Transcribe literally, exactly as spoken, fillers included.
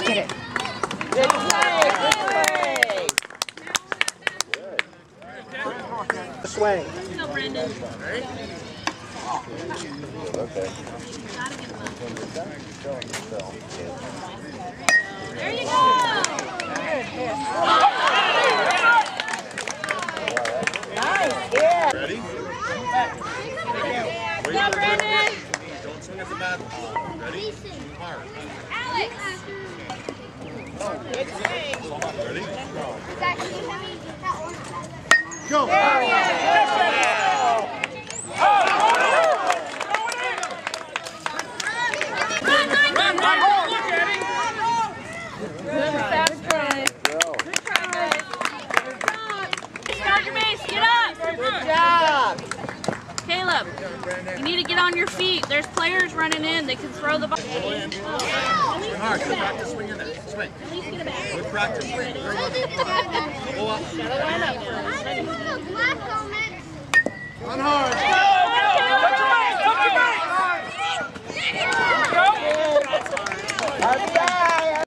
Get it. Good play. Good play. Swing. Go, Brendan. Okay. There you go. Nice. Yeah. Ready? Go, Brendan. Don't swing at the bat. Ready? Hard. Alex. Good swing. Ready? Go. There he is. Run, run, run, run. Good fast drive. Good try, guys. Start your base. Get up. Good job. Caleb, you need to get on your feet. There's players running in. They can throw the ball. Swing hard. Good practice swinging that. Swing. At least get a back. Good practice. Go up. Gotta line up. Run hard.